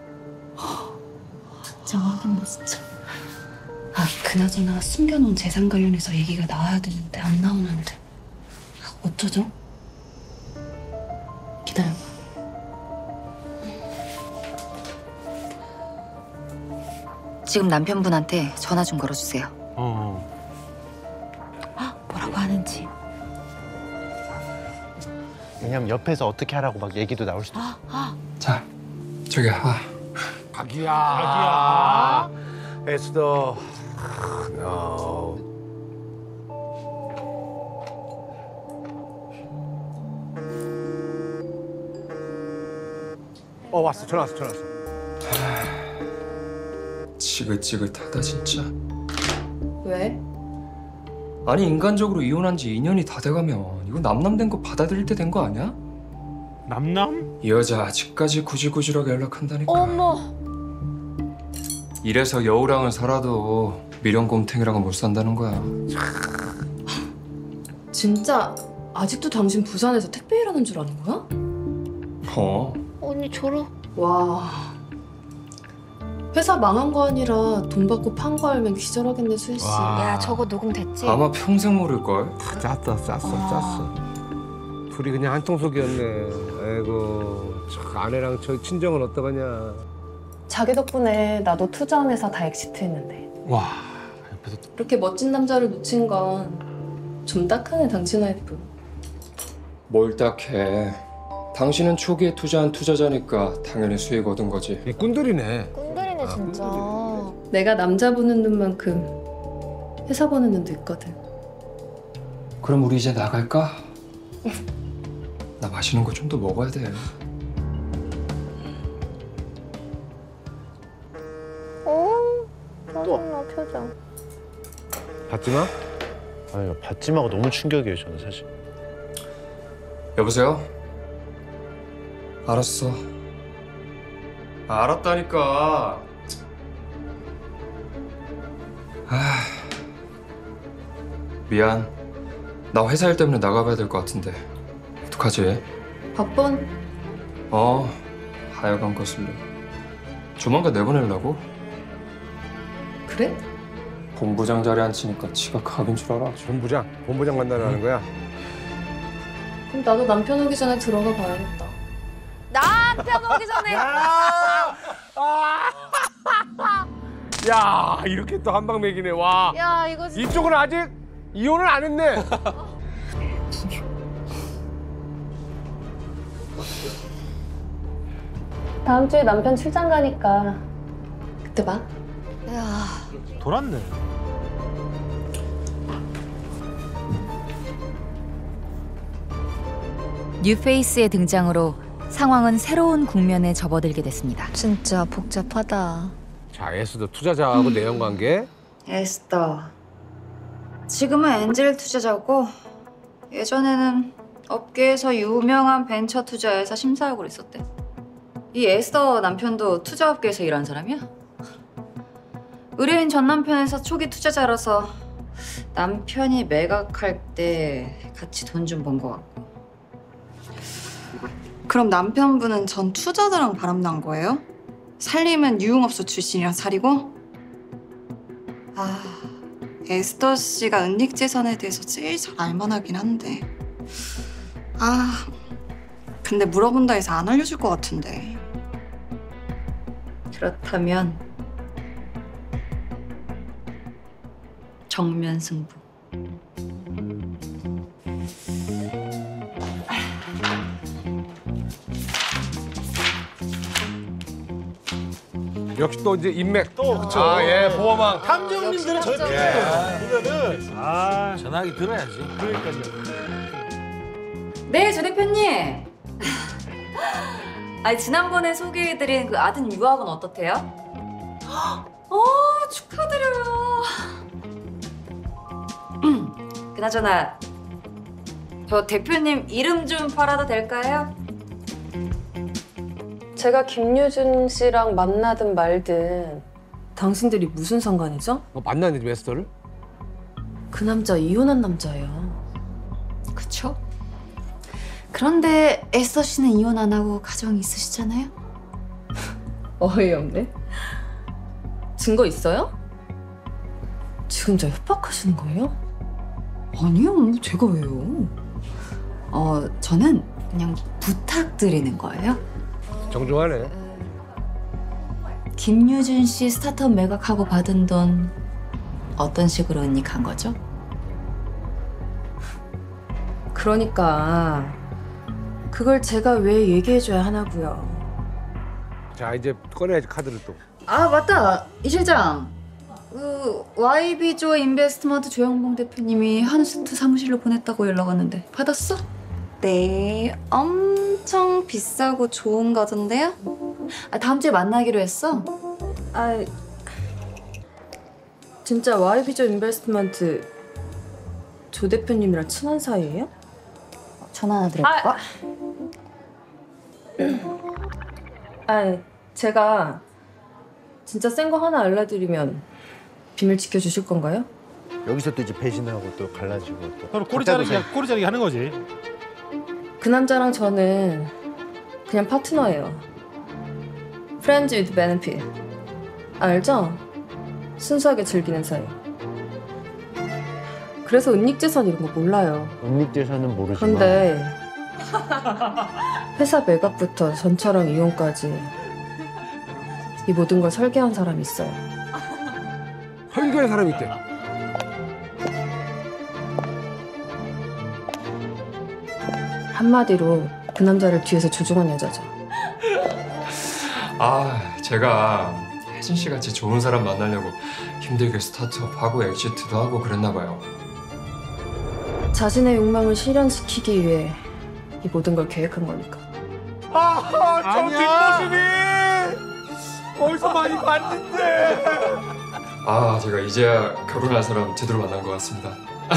[SPEAKER 3] 진짜 하긴 진짜. 아, 그나저나 숨겨놓은 재산 관련해서 얘기가 나와야 되는데 안 나오는데 어쩌죠? 기다려봐.
[SPEAKER 6] 지금 남편분한테 전화 좀 걸어주세요.
[SPEAKER 7] 어.
[SPEAKER 3] 뭐라고 하는지.
[SPEAKER 7] 왜냐면 옆에서 어떻게 하라고 막 얘기도 나올 수도 있어.
[SPEAKER 2] 자, 저기 아
[SPEAKER 5] 자기야. 자기야. 에스더. 어. 어 왔어. 전화 왔어. 전화 왔어.
[SPEAKER 2] 지긋지긋하다 진짜.
[SPEAKER 9] 왜?
[SPEAKER 2] 아니 인간적으로 이혼한 지 이 년이 다 돼가면 이거 남남된 거 받아들일 때 된 거 아니야?
[SPEAKER 4] 남남?
[SPEAKER 2] 이 여자 아직까지 구질구질하게 연락한다니까.
[SPEAKER 8] 어머.
[SPEAKER 2] 이래서 여우랑은 살아도 미련곰탱이랑은 못 산다는 거야.
[SPEAKER 17] 진짜 아직도 당신 부산에서 택배 일하는 줄 아는 거야?
[SPEAKER 2] 어.
[SPEAKER 8] 언니 저러.
[SPEAKER 17] 와. 회사 망한 거 아니라 돈 받고 판 거 알면 기절하겠네, 수희 씨.
[SPEAKER 8] 야, 저거 녹음됐지?
[SPEAKER 2] 아마 평생 모를걸?
[SPEAKER 5] 짰어, 짰어, 짰어. 둘이 그냥 한통속이었네. 아이고, 저 아내랑 저 친정은 어떡하냐.
[SPEAKER 17] 자기 덕분에 나도 투자한 회사 다 엑시트했는데.
[SPEAKER 4] 와.
[SPEAKER 17] 이렇게 멋진 남자를 놓친 건 좀 딱하네, 당신 와이프.
[SPEAKER 2] 뭘 딱해. 당신은 초기에 투자한 투자자니까 당연히 수익 얻은 거지.
[SPEAKER 5] 꾼들이네.
[SPEAKER 8] 꾼들이네 진짜.
[SPEAKER 17] 내가 남자 보는 눈만큼 회사 보는 눈도 있거든.
[SPEAKER 2] 그럼 우리 이제 나갈까? 나 맛있는 거 좀 더 먹어야 돼.
[SPEAKER 8] 어? 짜증나 표정.
[SPEAKER 5] 받지마?
[SPEAKER 7] 아니, 받지마가 너무 충격이에요, 저는 사실.
[SPEAKER 2] 여보세요? 알았어. 아, 알았다니까. 아, 미안. 나 회사 일 때문에 나가봐야 될 것 같은데 어떡하지?
[SPEAKER 17] 바빠?
[SPEAKER 2] 어, 하여간 거슬려. 조만간 내보내려고?
[SPEAKER 17] 그래?
[SPEAKER 2] 본부장 자리에 앉히니까 지가 각인 줄 알아.
[SPEAKER 5] 본부장? 본부장 만나라는 거야?
[SPEAKER 17] 그럼 나도 남편 오기 전에 들어가 봐야겠다.
[SPEAKER 8] 남편 오기 전에.
[SPEAKER 5] 야, 이렇게 또 한방 먹이네. 와.
[SPEAKER 8] 야, 이거 진짜.
[SPEAKER 5] 이쪽은 아직 이혼을 안 했네.
[SPEAKER 17] 다음 주에 남편 출장 가니까 그때 봐.
[SPEAKER 8] 야.
[SPEAKER 4] 돌았네.
[SPEAKER 6] 뉴페이스의 등장으로 상황은 새로운 국면에 접어들게 됐습니다.
[SPEAKER 8] 진짜 복잡하다.
[SPEAKER 5] 자, 에스더 투자자하고 내연 관계.
[SPEAKER 3] 에스더. 지금은 엔젤 투자자고 예전에는 업계에서 유명한 벤처 투자회사 심사역으로 있었대. 이 에스더 남편도 투자업계에서 일한 사람이야? 의뢰인 전 남편 회사 초기 투자자라서 남편이 매각할 때 같이 돈 좀 번 것 같고. 그럼 남편분은 전 투자자랑 바람난 거예요? 살림은 유흥업소 출신이라 살이고? 아, 에스더 씨가 은닉재산에 대해서 제일 잘 알만하긴 한데. 아, 근데 물어본다 해서 안 알려줄 것 같은데. 그렇다면 정면 승부.
[SPEAKER 5] 역시 또 이제 인맥.
[SPEAKER 4] 또 그쵸.
[SPEAKER 5] 아, 예, 보험왕.
[SPEAKER 4] 탐정님들은 저희 보면은 아,
[SPEAKER 14] 전화기 들어야지.
[SPEAKER 4] 그러니까요.
[SPEAKER 3] 네, 조 대표님. 아니, 지난번에 소개해드린 그 아든 유학은 어떻대요? 어, 축하드려요. 그나저나 저 대표님 이름 좀 팔아도 될까요?
[SPEAKER 17] 제가 김유준 씨랑 만나든 말든 당신들이 무슨 상관이죠?
[SPEAKER 5] 어, 만나는 에스더를?
[SPEAKER 17] 그 남자 이혼한 남자예요.
[SPEAKER 3] 그쵸? 그런데 에스더 씨는 이혼 안 하고 가정이 있으시잖아요?
[SPEAKER 17] 어이없네. 증거 있어요? 지금 저 협박하시는 거예요?
[SPEAKER 3] 아니요, 제가 왜요? 어, 저는 그냥 부탁드리는 거예요.
[SPEAKER 5] 정중하네.
[SPEAKER 3] 김유준 씨 스타트업 매각하고 받은 돈 어떤 식으로 은닉한 거죠?
[SPEAKER 17] 그러니까 그걸 제가 왜 얘기해줘야 하나고요.
[SPEAKER 5] 자 이제 꺼내야지 카드를 또.
[SPEAKER 6] 아 맞다 이 실장 그 와이비조 인베스트먼트 조영봉 대표님이 한스트 사무실로 보냈다고 연락 왔는데 받았어?
[SPEAKER 3] 네, 엄청 비싸고 좋은 거던데요?
[SPEAKER 6] 아 다음 주에 만나기로 했어?
[SPEAKER 18] 아 진짜 와이비조 인베스트먼트 조 대표님이랑 친한 사이예요?
[SPEAKER 6] 전화 하나 드릴까?
[SPEAKER 18] 아, 아 제가 진짜 센 거 하나 알려드리면 비밀 지켜주실 건가요?
[SPEAKER 7] 여기서 또 이제 배신하고 또 갈라지고 또
[SPEAKER 4] 서로 꼬리 자르기 꼬리 자르기 하는 거지.
[SPEAKER 18] 그 남자랑 저는 그냥 파트너예요. Friends with benefit. 알죠? 순수하게 즐기는 사이. 그래서 은닉재산 이런 거 몰라요.
[SPEAKER 7] 은닉재산은 모르지만
[SPEAKER 18] 그런데 회사 매각부터 전처랑 이혼까지 이 모든 걸 설계한 사람이 있어요.
[SPEAKER 5] 설계한 사람이 있대.
[SPEAKER 18] 한마디로 그 남자를 뒤에서 조종한 여자죠.
[SPEAKER 2] 아, 제가 혜진 씨 같이 좋은 사람 만나려고 힘들게 스타트업하고 엑시트도 하고 그랬나 봐요.
[SPEAKER 18] 자신의 욕망을 실현시키기 위해 이 모든 걸 계획한 거니까.
[SPEAKER 5] 아, 저
[SPEAKER 4] 아니야.
[SPEAKER 5] 뒷모습이 어디서 많이 봤는데.
[SPEAKER 2] 아, 제가 이제야 결혼할 사람 제대로 만난 것 같습니다.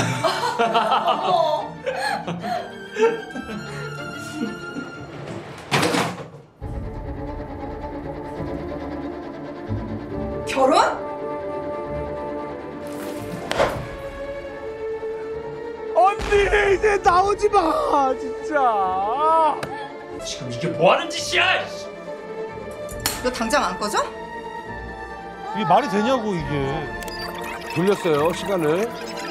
[SPEAKER 3] 결혼?
[SPEAKER 5] 언니 이제 나오지 마 진짜.
[SPEAKER 2] 지금 이게 뭐 하는 짓이야?
[SPEAKER 3] 너 당장 안 꺼져?
[SPEAKER 4] 이게 말이 되냐고 이게.
[SPEAKER 5] 돌렸어요 시간을.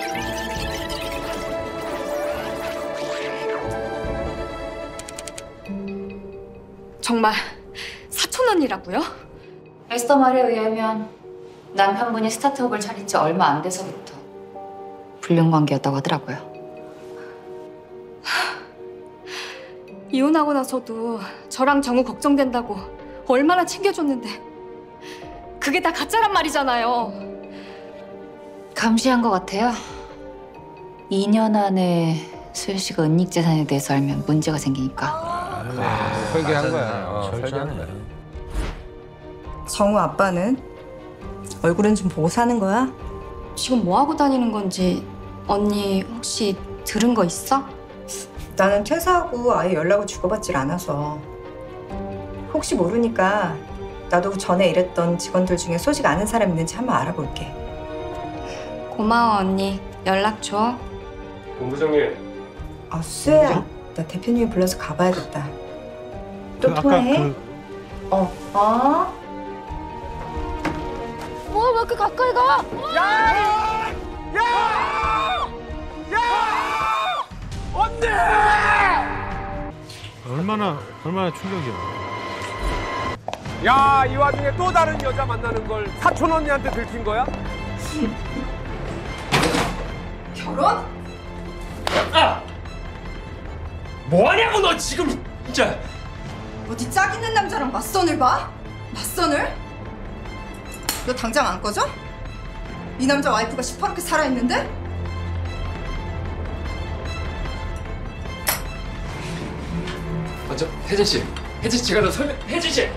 [SPEAKER 9] 정말 사촌 언니라고요?
[SPEAKER 6] 에스더 말에 의하면 남편분이 스타트업을 차린 지 얼마 안 돼서부터 불륜 관계였다고 하더라고요.
[SPEAKER 9] 이혼하고 나서도 저랑 정우 걱정된다고 얼마나 챙겨줬는데 그게 다 가짜란 말이잖아요.
[SPEAKER 6] 감시한 것 같아요. 이 년 안에 수혜 씨가 은닉 재산에 대해서 알면 문제가 생기니까.
[SPEAKER 5] 아, 설계한 거야. 어, 설계한 거야.
[SPEAKER 3] 정우 아빠는? 얼굴은 좀 보고 사는 거야?
[SPEAKER 9] 지금 뭐 하고 다니는 건지 언니 혹시 들은 거 있어?
[SPEAKER 3] 나는 퇴사하고 아예 연락을 주고받질 않아서 혹시 모르니까 나도 전에 일했던 직원들 중에 소식 아는 사람 있는지 한번 알아볼게.
[SPEAKER 9] 고마워 언니. 연락 줘.
[SPEAKER 2] 본부장님.
[SPEAKER 3] 아 수혜야, 나 대표님이 불러서 가봐야겠다. 또
[SPEAKER 4] 그
[SPEAKER 3] 통화해?
[SPEAKER 4] 아까 그
[SPEAKER 3] 어. 어?
[SPEAKER 8] 뭐야 왜 이렇게 가까이 가?
[SPEAKER 5] 야! 야! 야! 언니!
[SPEAKER 4] 얼마나 얼마나 충격이야.
[SPEAKER 5] 야, 이 와중에 또 다른 여자 만나는 걸 사촌 언니한테 들킨 거야?
[SPEAKER 3] 결혼?
[SPEAKER 2] 아! 뭐하냐고 너 지금 진짜.
[SPEAKER 3] 어디 짝 있는 남자랑 맞선을 봐? 맞선을? 너 당장 안 꺼져? 이 남자 와이프가 시퍼렇게 살아있는데?
[SPEAKER 2] 아, 저 혜진 씨, 혜진 씨 제가 더 설명. 혜진 씨.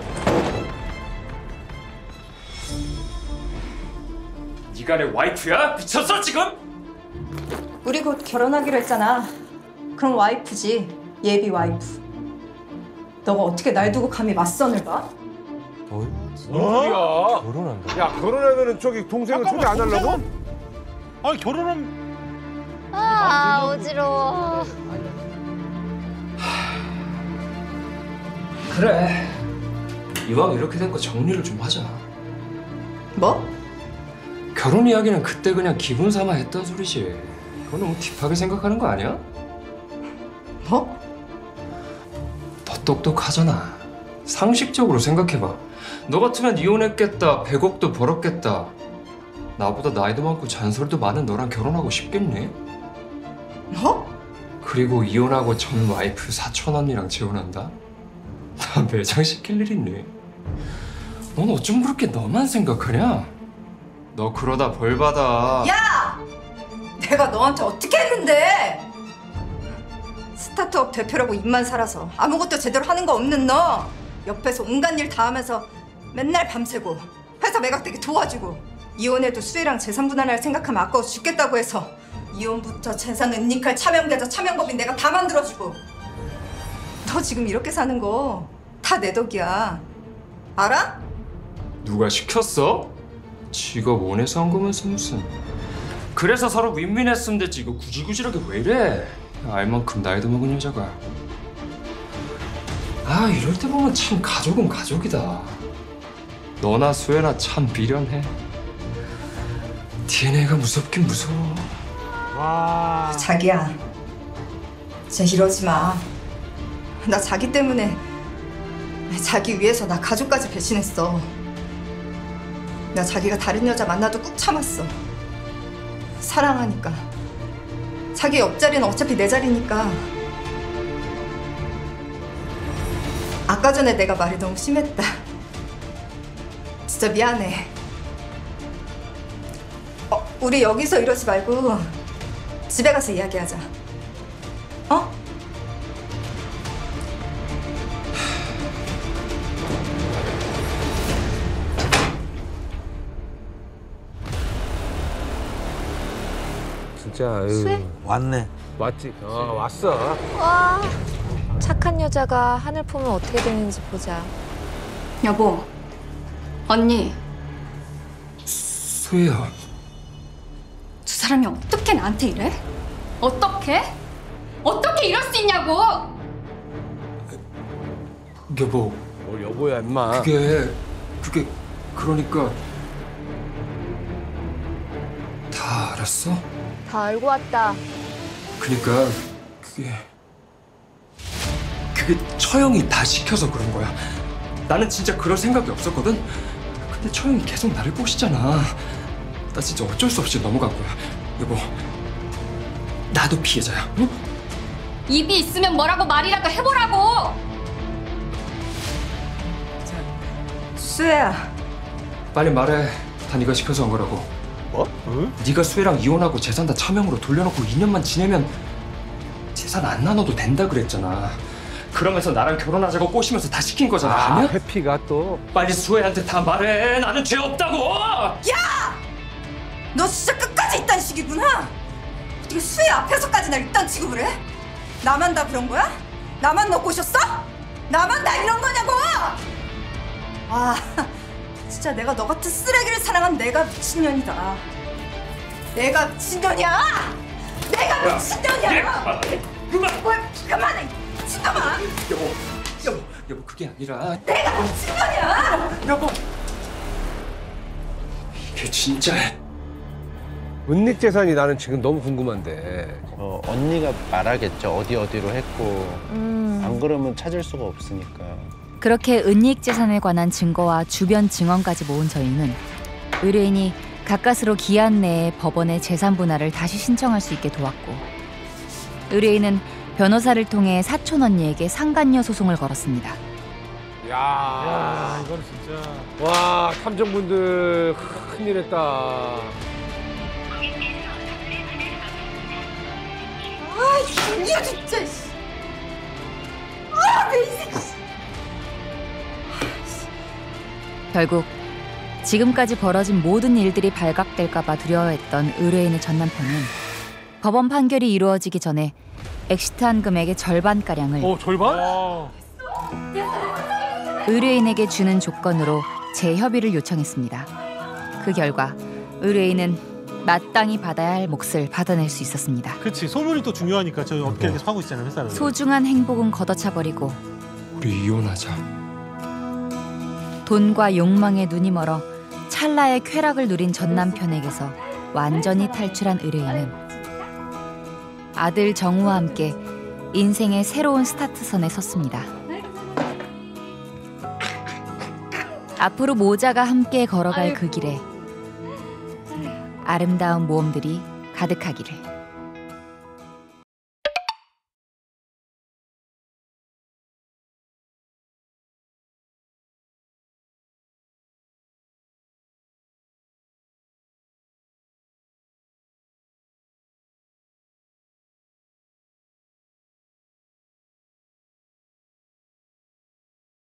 [SPEAKER 2] 네가 내 와이프야? 미쳤어 지금?
[SPEAKER 3] 우리 곧 결혼하기로 했잖아. 그럼 와이프지. 예비 와이프. 너가 어떻게 날 두고 감히 맞선을 봐?
[SPEAKER 5] 뭔 소리야?
[SPEAKER 7] 결혼한다.
[SPEAKER 5] 야, 결혼하면은 저기 동생을 초대 안 하려고?
[SPEAKER 4] 아니 결혼은
[SPEAKER 8] 아 어지러워.
[SPEAKER 2] 그래. 이왕 이렇게 된 거 정리를 좀 하자.
[SPEAKER 3] 뭐?
[SPEAKER 2] 결혼 이야기는 그때 그냥 기분 삼아 했던 소리지. 그거 너무 딥하게 생각하는 거 아니야?
[SPEAKER 3] 뭐?
[SPEAKER 2] 너 똑똑하잖아. 상식적으로 생각해봐. 너 같으면 이혼했겠다. 백억도 벌었겠다. 나보다 나이도 많고 잔소리도 많은 너랑 결혼하고 싶겠니?
[SPEAKER 3] 뭐?
[SPEAKER 2] 그리고 이혼하고 전 와이프 사촌 언니랑 재혼한다? 나 매장시킬 일 있니? 넌 어쩜 그렇게 너만 생각하냐? 너 그러다 벌 받아.
[SPEAKER 3] 야! 내가 너한테 어떻게 했는데? 스타트업 대표라고 입만 살아서 아무것도 제대로 하는 거 없는 너 옆에서 온갖 일 다 하면서 맨날 밤새고 회사 매각되게 도와주고 이혼해도 수혜랑 재산 분할할 생각하면 아까워 죽겠다고 해서 이혼부터 재산 은닉할 차명계좌 차명법인 내가 다 만들어주고 너 지금 이렇게 사는 거 다 내 덕이야 알아?
[SPEAKER 2] 누가 시켰어? 지가 원해서 한 거면서 무슨. 그래서 서로 윈윈했으면 됐지. 이거 구질구질하게 왜 이래? 알만큼 나이도 먹은 여자가. 아, 이럴 때 보면 참 가족은 가족이다. 너나 수혜나 참 미련해. 디엔에이가 무섭긴 무서워.
[SPEAKER 5] 와.
[SPEAKER 3] 자기야 진짜 이러지 마. 나 자기 때문에 자기 위해서 나 가족까지 배신했어. 나 자기가 다른 여자 만나도 꾹 참았어. 사랑하니까. 자기 옆자리는 어차피 내 자리니까. 아까 전에 내가 말이 너무 심했다. 진짜 미안해. 어, 우리 여기서 이러지 말고 집에 가서 이야기하자. 어?
[SPEAKER 5] 진짜 아유.
[SPEAKER 8] 수혜?
[SPEAKER 14] 왔네.
[SPEAKER 5] 왔지. 어 왔어.
[SPEAKER 8] 와, 착한 여자가 하늘 품으면 어떻게 되는지 보자.
[SPEAKER 9] 여보, 언니,
[SPEAKER 2] 수혜야.
[SPEAKER 9] 두 사람이 어떻게 나한테 이래? 어떻게? 어떻게 이럴 수 있냐고!
[SPEAKER 2] 여보.
[SPEAKER 5] 뭘 여보야 임마.
[SPEAKER 2] 그게 그게 그러니까 다 알았어?
[SPEAKER 8] 다 알고 왔다.
[SPEAKER 2] 그러니까 그게 그게 처형이 다 시켜서 그런 거야. 나는 진짜 그럴 생각이 없었거든. 근데 처형이 계속 나를 꼬시잖아. 나 진짜 어쩔 수 없이 넘어간 거야. 여보, 나도 피해자야. 응?
[SPEAKER 9] 입이 있으면 뭐라고 말이라도 해보라고!
[SPEAKER 3] 수혜야.
[SPEAKER 2] 빨리 말해. 다 네가 시켜서 한 거라고.
[SPEAKER 5] 뭐? 응?
[SPEAKER 2] 네가 수혜랑 이혼하고 재산 다 차명으로 돌려놓고 이 년만 지내면 재산 안 나눠도 된다 그랬잖아. 그러면서 나랑 결혼하자고 꼬시면서 다 시킨 거잖아.
[SPEAKER 5] 아,
[SPEAKER 2] 아니야?
[SPEAKER 5] 회피가 또.
[SPEAKER 2] 빨리 수혜한테 다 말해. 나는 죄 없다고.
[SPEAKER 3] 야! 너 진짜 끝까지 이딴 식이구나. 어떻게 수혜 앞에서까지 날 이딴 취급을 해? 나만 다 그런 거야? 나만 너 꼬셨어? 나만 다 이런 거냐고! 아, 진짜 내가 너 같은 쓰레기를 사랑한 내가 미친년이다. 내가 미친년이야! 내가 미친년이야!
[SPEAKER 2] 그만!
[SPEAKER 3] 뭘 그만해! 미친놈아!
[SPEAKER 2] 여보, 여보, 여보 그게 아니라
[SPEAKER 3] 내가 미친년이야!
[SPEAKER 2] 여보! 이게 진짜
[SPEAKER 5] 은닉 재산이 나는 지금 너무 궁금한데.
[SPEAKER 7] 어, 언니가 말하겠죠. 어디 어디로 했고.
[SPEAKER 8] 음.
[SPEAKER 7] 안 그러면 찾을 수가 없으니까.
[SPEAKER 6] 그렇게 은닉 재산에 관한 증거와 주변 증언까지 모은 저희는 의뢰인이 가까스로 기한 내에 법원에 재산 분할을 다시 신청할 수 있게 도왔고, 의뢰인은 변호사를 통해 사촌 언니에게 상간녀 소송을 걸었습니다.
[SPEAKER 5] 야,
[SPEAKER 4] 야, 이건 진짜.
[SPEAKER 5] 와, 탐정분들 큰일 했다.
[SPEAKER 3] 아, 이거 진짜. 아, 내 인생.
[SPEAKER 6] 결국 지금까지 벌어진 모든 일들이 발각될까봐 두려워했던 의뢰인의 전 남편은 법원 판결이 이루어지기 전에 엑시트한 금액의 절반가량을
[SPEAKER 4] 어, 절반?
[SPEAKER 6] 의뢰인에게 주는 조건으로 재협의를 요청했습니다. 그 결과 의뢰인은 마땅히 받아야 할 몫을 받아낼 수 있었습니다.
[SPEAKER 4] 그렇지. 소문이 또 중요하니까 저희 업계에 계속 하고 있잖아요, 회사는.
[SPEAKER 6] 소중한 행복은 걷어차버리고
[SPEAKER 2] 우리 이혼하자.
[SPEAKER 6] 돈과 욕망에 눈이 멀어 찰나의 쾌락을 누린 전 남편에게서 완전히 탈출한 의뢰인은 아들 정우와 함께 인생의 새로운 스타트선에 섰습니다. 앞으로 모자가 함께 걸어갈 그 길에 아름다운 모험들이 가득하기를.